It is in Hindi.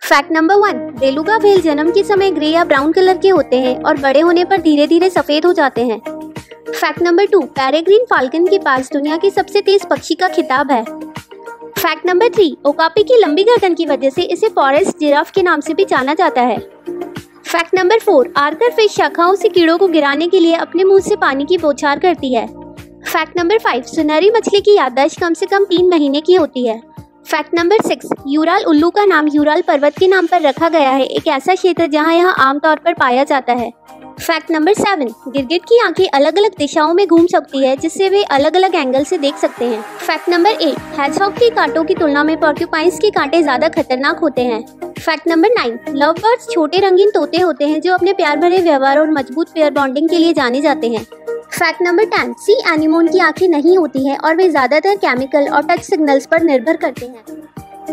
फैक्ट नंबर 1, बेलुगा व्हेल जन्म के समय ग्रे या ब्राउन कलर के होते हैं और बड़े होने पर धीरे धीरे सफेद हो जाते हैं। फैक्ट नंबर 2, पेरेग्रीन फाल्कन के पास दुनिया की सबसे तेज पक्षी का खिताब है। फैक्ट नंबर 3, ओकापी की लंबी गर्दन की वजह से इसे फॉरेस्ट जिराफ के नाम से भी जाना जाता है। फैक्ट नंबर 4, आर्कर फिश शाखाओं से कीड़ों को गिराने के लिए अपने मुंह से पानी की बौछार करती है। फैक्ट नंबर 5, सुनहरी मछली की याददाश्त कम से कम 3 महीने की होती है। फैक्ट नंबर 6, यूराल उल्लू का नाम यूराल पर्वत के नाम पर रखा गया है, एक ऐसा क्षेत्र जहां यह आमतौर पर पाया जाता है। फैक्ट नंबर 7, गिरगिट की आंखें अलग अलग दिशाओं में घूम सकती है, जिससे वे अलग अलग एंगल से देख सकते हैं। फैक्ट नंबर 8, हैजहॉग के कांटों की तुलना में पोर्क्यूपाइन्स के कांटे ज्यादा खतरनाक होते हैं। फैक्ट नंबर 9, लव बर्ड्स छोटे रंगीन तोते होते हैं जो अपने प्यार भरे व्यवहार और मजबूत पेयर बॉन्डिंग के लिए जाने जाते हैं। फैक्ट नंबर 10, सी एनीमोन की आंखें नहीं होती हैं और वे ज्यादातर केमिकल और टच सिग्नल्स पर निर्भर करते हैं।